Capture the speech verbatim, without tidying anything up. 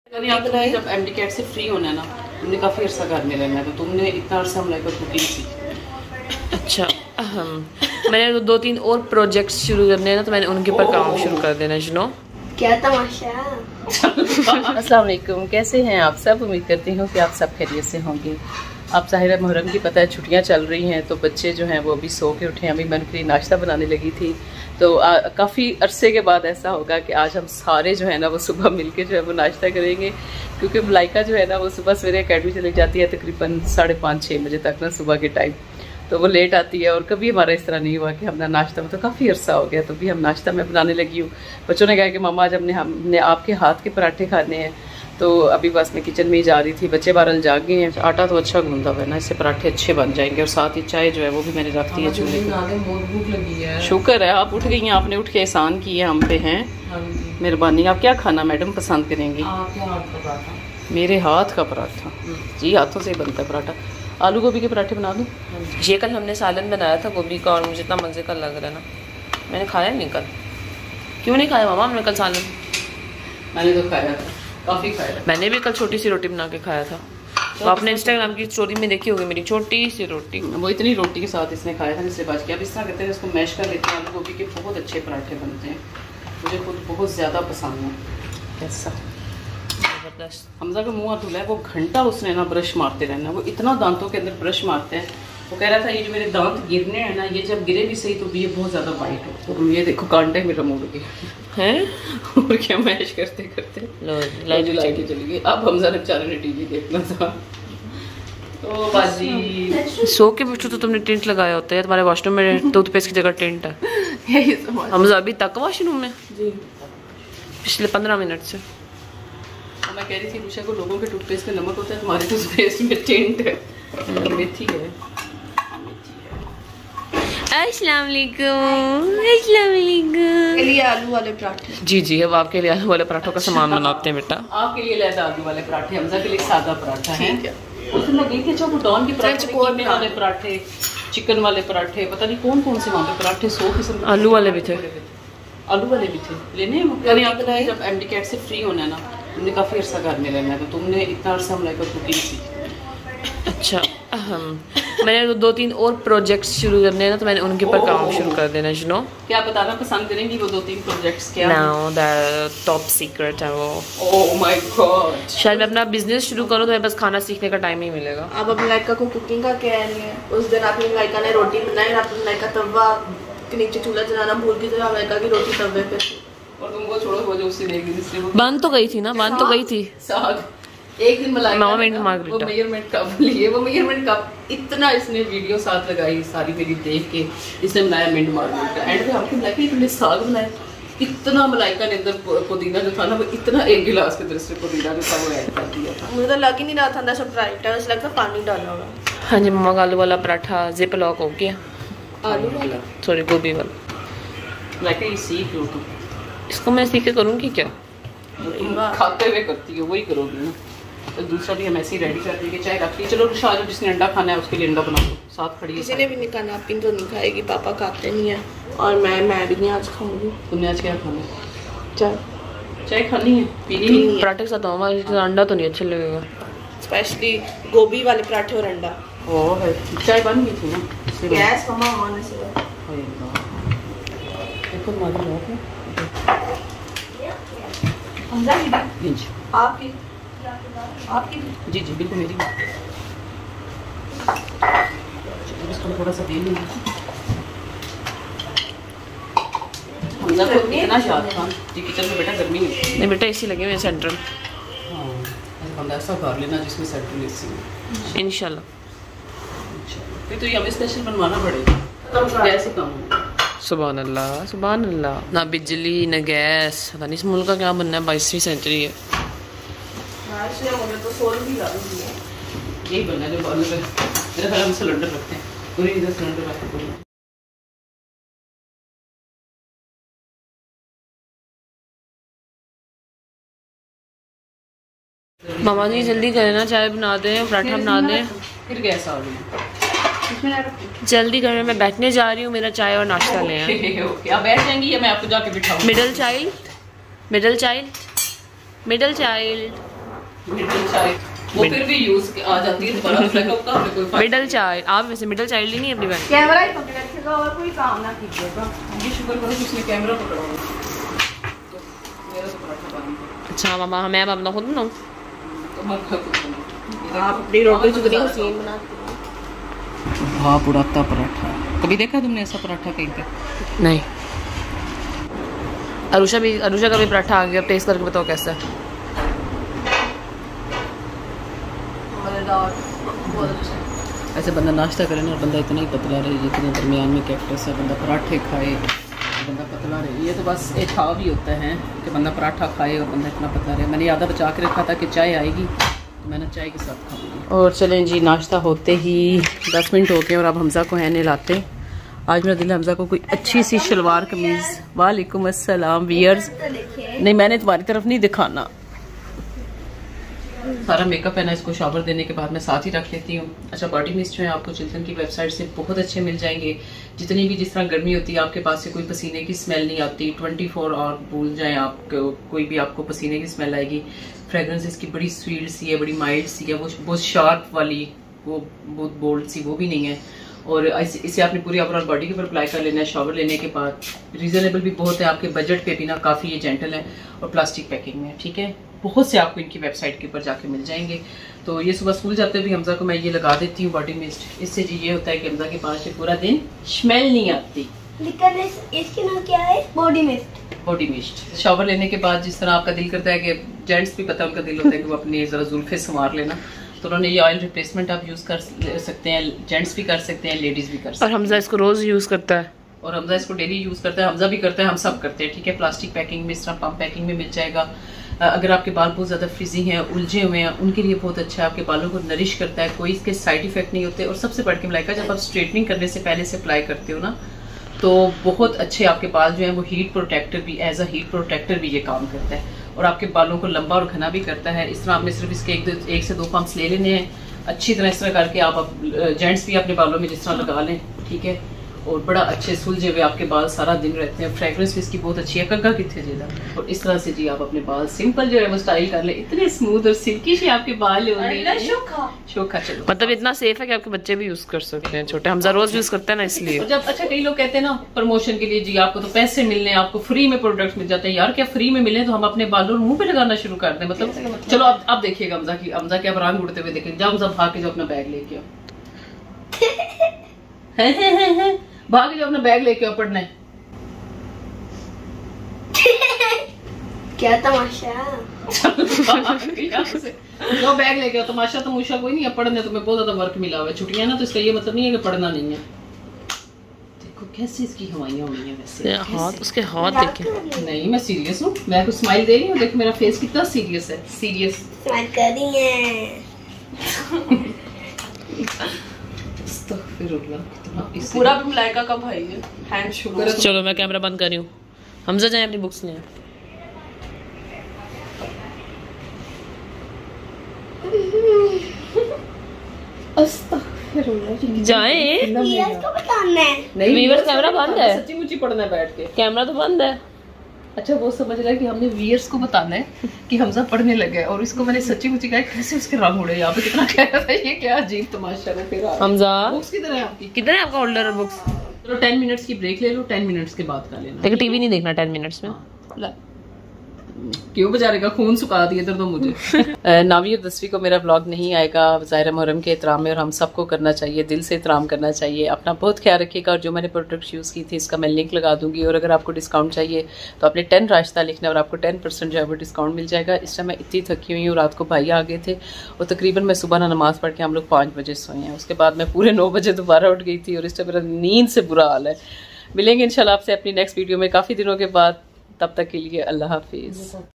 जब MD cat से free होना है ना, तुमने काफ़ी अर्सा घर में रहना है, तो तुमने इतना अर्सा हमला कर कुकिंग सीखी। अच्छा, मैंने दो तीन और प्रोजेक्ट्स शुरू करने हैं ना, तो मैंने उनके ऊपर काम शुरू कर देना है। यू नो क्या तमाशा। अस्सलाम वालेकुम, कैसे हैं आप सब? उम्मीद करती हूँ कि आप सब खैरियत से होंगे। आप ज़ाहिर मुहर्रम की पता है छुट्टियाँ चल रही हैं, तो बच्चे जो हैं वो अभी सो के उठे हैं। अभी मैंने के लिए नाश्ता बनाने लगी थी, तो काफ़ी अरसे के बाद ऐसा होगा कि आज हम सारे जो है ना वो सुबह मिलके जो है वो नाश्ता करेंगे, क्योंकि मलाइका जो है ना वो सुबह सवेरे अकेडमी चली जाती है तकरीबन साढ़े पाँच छः बजे तक ना सुबह के टाइम, तो वो लेट आती है। और कभी हमारा इस तरह नहीं हुआ कि हमने नाश्ता, मतलब काफ़ी अरसा हो गया, तो भी हम नाश्ता में बनाने लगी हूँ। बच्चों ने कहा कि मम्मा आज हमने हमने आपके हाथ के पराठे खाने हैं, तो अभी बस मैं किचन में ही जा रही थी। बच्चे बारल जाग गए हैं। आटा तो अच्छा गूंदा हुआ है ना, इससे पराठे अच्छे बन जाएंगे। और साथ ही चाय जो है वो भी मैंने रख दी है चूल्हे पे। शुक्र है आप उठ गई हैं, आपने उठ के एहसान किए हम पे हैं। मेहरबानी। आप क्या खाना मैडम पसंद करेंगी? मेरे हाथ का पराठा जी, हाथों से ही बनता है पराठा। आलू गोभी के पराठे बना दूँ? ये कल हमने सालन बनाया था गोभी का, और मुझे इतना मज़े का लग रहा है ना, मैंने खाया नहीं कल। क्यों नहीं खाया मामा हमने कल सालन? मैंने तो खाया था, काफ़ी खाया। मैंने भी कल छोटी सी रोटी बना के खाया था, तो आपने इंस्टाग्राम की स्टोरी में देखी होगी मेरी छोटी सी रोटी। वो इतनी रोटी के साथ इसने खाया था, इससे बच गया। अब इस तरह करते हैं, इसको मैश कर लेते हैं। आलू गोभी के बहुत अच्छे पराठे बनते हैं, मुझे खुद बहुत ज़्यादा पसंद है। कैसा जबरदस्त। हमजा का मुँह धुला है, वो घंटा उसने ना ब्रश मारते रहना, वो इतना दांतों के अंदर ब्रश मारते हैं। वो कह रहा था ये जो मेरे दांत गिरने हैं ना, ये जब गिरे भी सही तो भी ये बहुत ज़्यादा वाइट हो। तो ये देखो कांटे मेरा मुड़ गया है, और क्या मैश करते करते लाइट लाइट चली गई। अब हमजा ने बेचारे ने टीवी देखना था, तो बाजी सो के बच्चों तो तुमने टेंट लगाया होता है, तुम्हारे वॉशरूम में टूथपेस्ट की जगह टेंट है। हमजा अभी तक वॉशरूम में जी, पिछले पंद्रह मिनट से। तो मैं कह रही थी रुषा को, लोगों के टूथपेस्ट में नमक होता है, तुम्हारे टूथपेस्ट में टेंट है, मेथी है। अस्सलाम वालेकुम। अस्सलाम वालेकुम। के लिए आलू वाले पराठे। जी जी, अब आपके लिए आलू वाले पराठों का सामान बनाते हैं बेटा। आपके लिए लैदा आलू वाले पराठे, हमजा के लिए सादा पराठा है। उसमें गई थी अच्छा डॉन के पराठे, कोरमे वाले पराठे, चिकन वाले पराठे, पता नहीं कौन कौन से वहाँ पे पराठे, सौ किस्म। आलू वाले भी थे, आलू वाले भी थे लेने। आप जब एमडी कैट से फ्री होना है ना, तुमने काफ़ी अर्सा घर में रहना है, तो तुमने इतना अर्सा हमला कर कुकिंग सीखी। अच्छा, अहम मैंने दो तीन और प्रोजेक्ट्स शुरू करने हैं ना, तो मैंने उनके ऊपर काम शुरू कर देना। यू नो क्या बताना पसंद करेंगी वो दो तीन प्रोजेक्ट्स? क्या नाउ द टॉप सीक्रेट है वो। ओह माय गॉड, शायद मैं अपना बिजनेस शुरू करूँ तो मैं बस खाना सीखने का टाइम ही मिलेगा। आप अपनी लाइका को कुकिंग का कह रही हैं। उस दिन आपने लाइका ने रोटी बनाई और आपने लाइका तवा के नीचे चूल्हा जलाना भूल गई, तो लाइका की रोटी तवे पे। और तुमको छोड़ो, वो जो उससे देख रही थी बन तो गई थी ना, बन तो गई थी। साग एक दिन मलाई मामा मेंट मार्गरेटा, वो मेजरमेंट कप लिए, वो मेजरमेंट कप इतना इसने वीडियो साथ लगाई सारी मेरी देख के, इसने बनाया मिंट मार्गरेटा। एंड पे हमको लगा कि तुमने साग बनाया, इतना मलाइका ने अंदर पुदीना जो था ना, वो इतना एक गिलास के तरह से पुदीना जो था वो ऐड कर दिया था। मुझे तो लग ही नहीं रहा था अंदर सब राइट है, उससे लगता पानी डाला होगा। हाँ जी मम्मा का आलू वाला पराठा जिप लॉक हो गया। आलू वाला सॉरी गोभी वाला। लाइक ये सीख लो तुम, इसको मैं सीख के करूँगी क्या? खाते हुए करती है वही करोगी ना। तो दूसरा भी हम ऐसे ही रेडी कर देंगे, चाय रख ली। चलो रुषा जो जिसने अंडा खाना है उसके लिए अंडा बना दो, साथ खड़ी है। किसी ने भी नहीं खाना, पिन तो नहीं खाएगी, पापा खाते नहीं है, और मैं मैं भी नहीं आज खाऊंगी। तुमने आज क्या खाना? चाय। चाय खानी है, पीनी है? पराठे के साथ हमारा अंडा तो नहीं अच्छा लगेगा, स्पेशली गोभी वाले पराठे और अंडा। ओह है, चाय बन गई थी ना? गैस मम्मा होने से देखो मारी लोग हमजा की जी आपकी आपकी जी जी बिल्कुल मेरी। इसको थोड़ा सा दे लूँगी। हमजा को इतना याद था जी किचन में, बेटा गर्मी है। नहीं बेटा एसी लगे हुए सेंट्रल। हाँ हम ऐसा कर लेना जिसमें सेंट्रल एसी इंशाल्लाह। फिर तो ये हमें स्पेशल बनवाना पड़ेगा, कैसे काम होगा? सुभान अल्लाह सुभान अल्लाह। ना बिजली ना गैस, पता नहीं इस मुल्क का क्या बनना है, बाईसवीं सेंचुरी है। तो सोल भी यही बनना है जो बालू में। मेरे ख्याल हम सिलेंडर रखते हैं, पूरी इधर सिलेंडर रखते हैं। मामा जी जल्दी करें ना, चाय बना दें, पराठा बना दें। फिर गैस आ गई, जल्दी करें, मैं बैठने जा रही हूँ, मेरा चाय और नाश्ता ले आए। ओके आप बैठ जाएंगी या मैं आपको जाके बिठाऊँ? Middle child middle child middle child middle child वो फिर भी यूज आ जाती है दोबारा ब्रेकअप का हमें कोई फायदा मिडल चाइल्ड। आप वैसे मिडल चाइल्ड ही नहीं अपनी बहन? कैमरा ही पकड़ रखेगा और कोई काम ना कीजिएगा। ये शुक्र करो कि उसने कैमरा पकड़ा हुआ तो मेरा तो पराठा बन गया। अच्छा मामा मैं अपना खुद बनाऊँ? तुम्हारा खुद बनाओ। आप अपनी रोटी कितनी हसीन बनाते हो। भाप उड़ाता पराठा कभी देखा तुमने ऐसा पराठा कहीं पे? नहीं। अरुषा भी अरुषा का भी पराठा आ गया, टेस्ट करके बताओ कैसा है। ऐसे बंदा नाश्ता करे ना और बंदा इतना ही पतला रहे, जितने दरमियान में कैक्टस है, बंदा पराठे खाए बंदा पतला रहे। ये तो बस एक ख्वाब ही होता है कि बंदा पराठा खाए और बंदा इतना पतला रहे। मैंने आधा बचा के रखा था कि चाय आएगी तो मैंने चाय के साथ खाऊंगी। और चलें जी, नाश्ता होते ही दस मिनट हो गए और अब हमज़ा को है लाते। आज मेरा दिल हमज़ा को कोई अच्छी सी शलवार कमीज़। वालेकुम अस्सलाम वियर्स। नहीं मैंने तुम्हारी तरफ नहीं दिखाना। सारा मेकअप है ना, इसको शावर देने के बाद मैं साथ ही रख लेती हूँ। अच्छा, बॉडी मिस्ट जो है आपको चिल्टन की वेबसाइट से बहुत अच्छे मिल जाएंगे। जितनी भी जिस तरह गर्मी होती है आपके पास से कोई पसीने की स्मेल नहीं आती। ट्वेंटी फोर आवर भूल जाएं आप कोई भी आपको पसीने की स्मेल आएगी। फ्रेगरेंस इसकी बड़ी स्वीट सी है, बड़ी माइल्ड सी है, वो बहुत शार्प वाली, वो बहुत बोल्ड सी वो भी नहीं है। और इसे आपने पूरी ओवरऑल बॉडी के ऊपर अप्लाई कर लेना है शावर लेने के बाद। रीजनेबल भी बहुत है, आपके बजट पे भी ना काफ़ी ये जेंटल है और प्लास्टिक पैकिंग में, ठीक है। बहुत से आपको इनकी वेबसाइट के ऊपर जाके मिल जाएंगे। तो ये सुबह स्कूल जाते भी हमजा को मैं ये लगा देती हूँ बॉडी मिस्ट। इससे जी ये होता है कि हमजा के पास से पूरा दिन स्मेल नहीं आती। लेकिन इस, इसके नाम क्या है? Body mist. Body mist shower लेने के बाद जिस तरह आपका दिल करता है कि जेंट्स भी पता है उनका दिल होता है कि वो अपनी जरा जुल्फे संवार लेना, तो उन्होंने ये ऑयल रिप्लेसमेंट आप यूज कर सकते हैं। जेंट्स भी कर सकते हैं, लेडीज भी कर सकते हैं। और हमजा इसको रोज यूज करता है और हमजा इसको डेली यूज करता है। हमजा भी करता है, हम सब करते हैं, ठीक है। प्लास्टिक पैकिंग में, इस तरह पम्प पैकिंग में मिल जाएगा। अगर आपके बाल बहुत ज़्यादा फ्रिजी हैं, उलझे हुए हैं, उनके लिए बहुत अच्छा है। आपके बालों को नरिश करता है, कोई इसके साइड इफेक्ट नहीं होते। और सबसे बढ़ के मलाइका, जब आप स्ट्रेटनिंग करने से पहले से अप्लाई करते हो ना, तो बहुत अच्छे आपके बाल जो है वो हीट प्रोटेक्टर भी, एज अ हीट प्रोटेक्टर भी ये काम करता है। और आपके बालों को लंबा और घना भी करता है। इस तरह आपने सिर्फ इसके एक, दो, एक से दो पंप्स ले लेने हैं अच्छी तरह। इस तरह करके आप जेंट्स भी अपने बालों में जिस तरह लगा लें, ठीक है। और बड़ा अच्छे सुलझे हुए आपके बाल सारा दिन रहते हैं। फ्रेग्रेंस भी इसकी बहुत अच्छी है, कग्गा कितने ज्यादा। और इस तरह से जी आप अपने बाल सिंपल जो है वो स्टाइल कर ले, इतने स्मूथ और सिल्की से आपके बाल होंगे। शोखा चलो, मतलब इतना सेफ है कि आपके बच्चे भी यूज कर सकते हैं, छोटे। हमजा रोज यूज करते हैं ना, इसलिए। जब अच्छा कई लोग कहते हैं ना प्रमोशन के लिए जी आपको तो पैसे मिलने, आपको फ्री में प्रोडक्ट मिल जाते हैं। यार क्या फ्री में मिले तो हम अपने बालों मुंह पे लगाना शुरू कर दें? मतलब चलो अब आप देखिएगा हमजा की हमजा के अब रंग उड़ते हुए देखेंगे। जब हमजा भाग के जो अपना बैग लेके आओ भाग जो अपना बैग लेके आओ, पढ़ना है। क्या तमाशा। जो बैग लेके आओ, तमाशा तमाशा कोई नहीं है। पढ़ने तुम्हें बहुत ज्यादा वर्क मिला हुआ है, छुट्टियां ना, तो इसका ये मतलब नहीं है कि पढ़ना नहीं है। देखो कैसे इसकी हवाइयां हुई हैं वैसे। हाथ, उसके हाथ देखे। नहीं मैं सीरियस हूँ, मैं कुछ स्माइल दे रही हूँ। देखो मेरा फेस कितना सीरियस है, सीरियस स्माइल कर रही है। पूरा भी मलाइका का भाई है, हैंड शुरू। चलो मैं कैमरा बंद कर रही हूँ। हमजा जाए अपनी बुक्स ले। जाए को बताना है। नहीं व्यूअर्स कैमरा बंद है, सच्ची मुच्ची पढ़ना है बैठ के। कैमरा तो बंद है। अच्छा वो समझ रहा है कि हमने व्यूअर्स को बताना है कि हमजा पढ़ने लगे, और इसको मैंने सच्ची मुच्ची कहा कैसे उसके रंग उड़े यहाँ पे, कितना कह रहा था ये क्या अजीब तमाशा है। फिर हमजा बुक्स किधर है आपकी? किधर है आपका होल्डर और बुक्स? चलो टेन मिनट्स की ब्रेक ले लो, टेन मिनट्स के बाद कर लेना। देखो टीवी नहीं देखना टेन मिनट्स में। क्यों बेचारे का खून सुखा दिया इधर तो मुझे। नौवीं और दसवीं को मेरा व्लॉग नहीं आएगा ज़ाहिर मुहर्रम के एहतराम में, और हम सबको करना चाहिए, दिल से एहतराम करना चाहिए। अपना बहुत ख्याल रखिएगा। और जो मैंने प्रोडक्ट्स यूज़ की थी इसका मैं लिंक लगा दूंगी। और अगर आपको डिस्काउंट चाहिए तो आपने टेन रास्ता लिखना है और आपको टेन परसेंट जो है वो डिस्काउंट मिल जाएगा। इस टाइम मैं इतनी थकी हुई हूँ, रात को भाई आ गए थे और तकरीबन मैं सुबह ना नमाज़ पढ़ के हम लोग पाँच बजे सोए हैं। उसके बाद मैं पूरे नौ बजे दोबारा उठ गई थी और इस टाइम मेरा नींद से बुरा हाल है। मिलेंगे इंशाल्लाह आपसे अपनी नेक्स्ट वीडियो में काफ़ी दिनों के बाद। तब तक के लिए अल्लाह हाफिज़।